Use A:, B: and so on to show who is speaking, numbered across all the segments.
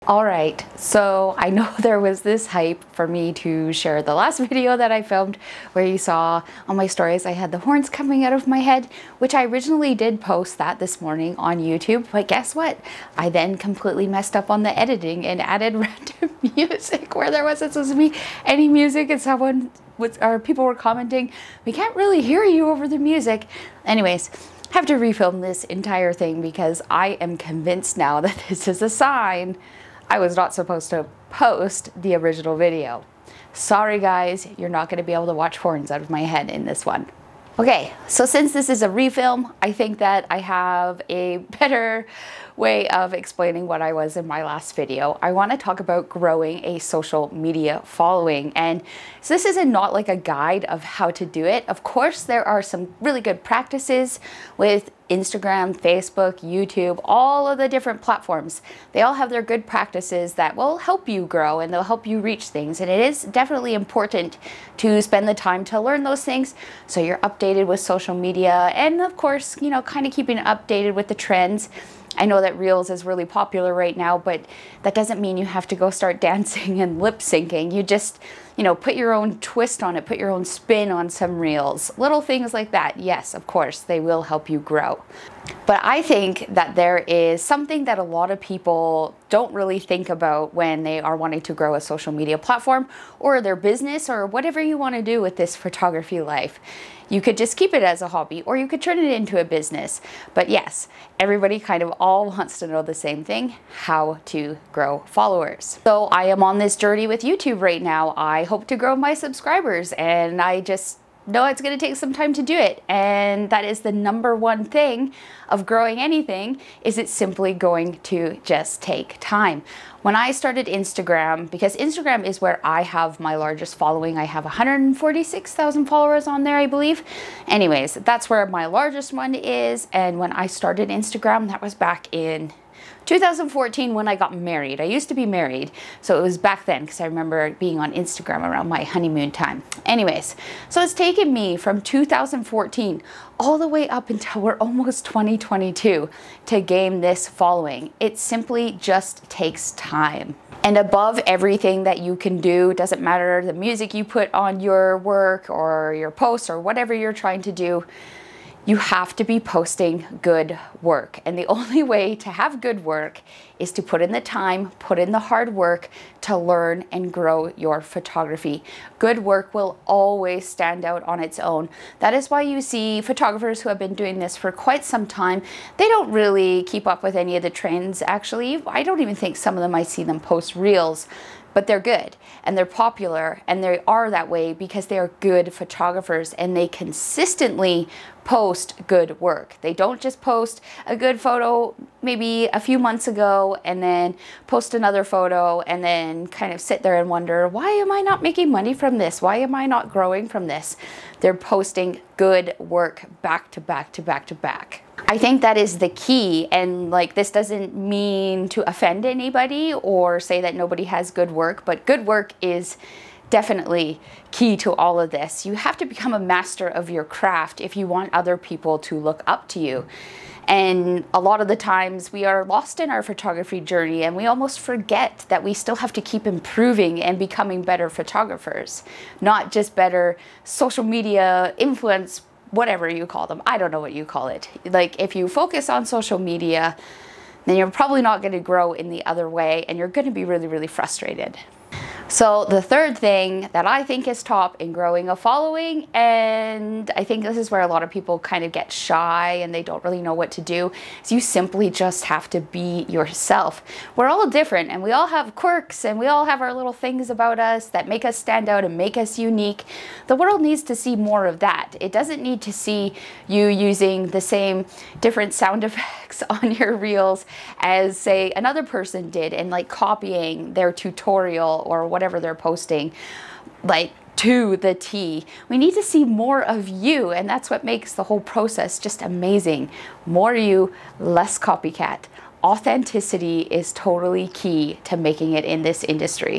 A: All right, so I know there was this hype for me to share the last video that I filmed where you saw on my stories I had the horns coming out of my head, which I originally did post that this morning on YouTube, but guess what? I then completely messed up on the editing and added random music where there wasn't supposed to be any music, and people were commenting, "We can't really hear you over the music." Anyways, have to refilm this entire thing because I am convinced now that this is a sign I was not supposed to post the original video. Sorry guys, you're not going to be able to watch horns out of my head in this one. Okay, so since this is a refilm, I think that I have a better way of explaining what I was in my last video. I want to talk about growing a social media following. And so this is not like a guide of how to do it. Of course, there are some really good practices with Instagram, Facebook, YouTube, all of the different platforms. They all have their good practices that will help you grow and they'll help you reach things. And it is definitely important to spend the time to learn those things so you're updated with social media and of course, you know, kind of keeping updated with the trends. I know that Reels is really popular right now, but that doesn't mean you have to go start dancing and lip syncing. You just, you know, put your own twist on it, put your own spin on some Reels. Little things like that, yes, of course, they will help you grow. But I think that there is something that a lot of people don't really think about when they are wanting to grow a social media platform or their business or whatever you want to do with this photography life. You could just keep it as a hobby or you could turn it into a business. But yes, everybody kind of all wants to know the same thing, how to grow followers. So I am on this journey with YouTube right now. I hope to grow my subscribers and I just know it's going to take some time to do it, and that is the number one thing of growing anything, is it's simply going to just take time. When I started Instagram, because Instagram is where I have my largest following, I have 146,000 followers on there, I believe. Anyways, that's where my largest one is, and when I started Instagram, that was back in 2014 when I got married. I used to be married, so it was back then because I remember being on Instagram around my honeymoon time. Anyways, so it's taken me from 2014 all the way up until we're almost 2022 to gain this following. It simply just takes time. And above everything that you can do, doesn't matter the music you put on your work or your posts or whatever you're trying to do, you have to be posting good work. And the only way to have good work is to put in the time, put in the hard work to learn and grow your photography. Good work will always stand out on its own. That is why you see photographers who have been doing this for quite some time, they don't really keep up with any of the trends actually. I don't even think some of them, I see them post Reels, but they're good and they're popular, and they are that way because they are good photographers and they consistently post good work. They don't just post a good photo maybe a few months ago and then post another photo and then kind of sit there and wonder, why am I not making money from this? Why am I not growing from this? They're posting good work back to back to back to back. I think that is the key, and like, this doesn't mean to offend anybody or say that nobody has good work, but good work is definitely key to all of this. You have to become a master of your craft if you want other people to look up to you. And a lot of the times we are lost in our photography journey and we almost forget that we still have to keep improving and becoming better photographers, not just better social media influence, whatever you call them. I don't know what you call it. Like, if you focus on social media, then you're probably not going to grow in the other way and you're going to be really, really frustrated. So the third thing that I think is top in growing a following, and I think this is where a lot of people kind of get shy and they don't really know what to do, is you simply just have to be yourself. We're all different and we all have quirks and we all have our little things about us that make us stand out and make us unique. The world needs to see more of that. It doesn't need to see you using the same different sound effects on your Reels as, say, another person did, and like copying their tutorial or whatever they're posting, like, to the T. We need to see more of you, and that's what makes the whole process just amazing. More you, less copycat. Authenticity is totally key to making it in this industry.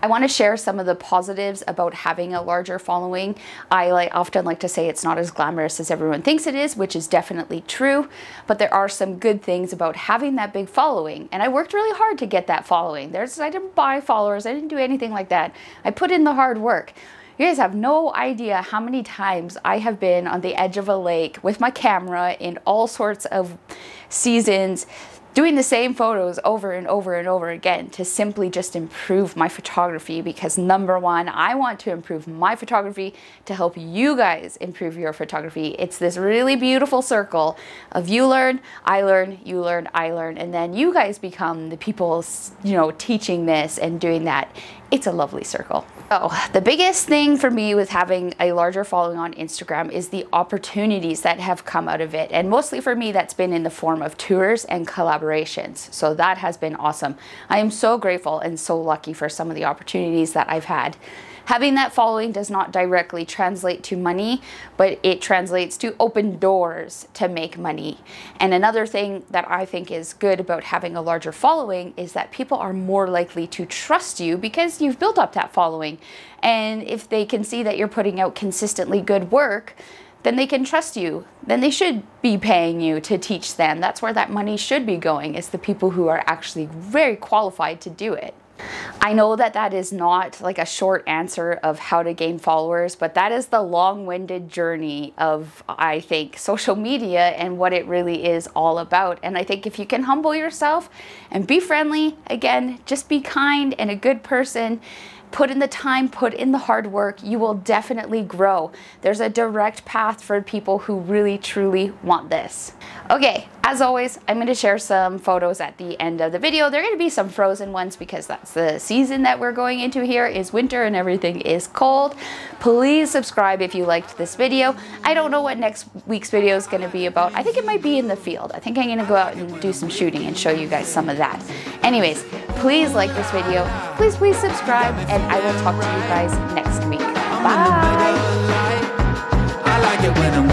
A: I want to share some of the positives about having a larger following. I often like to say it's not as glamorous as everyone thinks it is, which is definitely true, but there are some good things about having that big following. And I worked really hard to get that following. I didn't buy followers, I didn't do anything like that. I put in the hard work. You guys have no idea how many times I have been on the edge of a lake with my camera in all sorts of seasons, doing the same photos over and over and over again to simply just improve my photography, because number one, I want to improve my photography to help you guys improve your photography. It's this really beautiful circle of you learn, I learn, you learn, I learn, and then you guys become the people, you know, teaching this and doing that. It's a lovely circle. So the biggest thing for me with having a larger following on Instagram is the opportunities that have come out of it. And mostly for me, that's been in the form of tours and collaborations. So that has been awesome. I am so grateful and so lucky for some of the opportunities that I've had. Having that following does not directly translate to money, but it translates to open doors to make money. And another thing that I think is good about having a larger following is that people are more likely to trust you because you've built up that following. And if they can see that you're putting out consistently good work, then they can trust you. Then they should be paying you to teach them. That's where that money should be going. It's the people who are actually very qualified to do it. I know that that is not like a short answer of how to gain followers, but that is the long-winded journey of, I think, social media and what it really is all about. And I think if you can humble yourself and be friendly, again, just be kind and a good person, put in the time, put in the hard work, you will definitely grow. There's a direct path for people who really, truly want this. Okay, as always, I'm going to share some photos at the end of the video. They're going to be some frozen ones because that's the season that we're going into here is winter and everything is cold. Please subscribe if you liked this video. I don't know what next week's video is going to be about. I think it might be in the field. I think I'm going to go out and do some shooting and show you guys some of that. Anyways, please like this video. Please subscribe, and I will talk to you guys next week. Bye!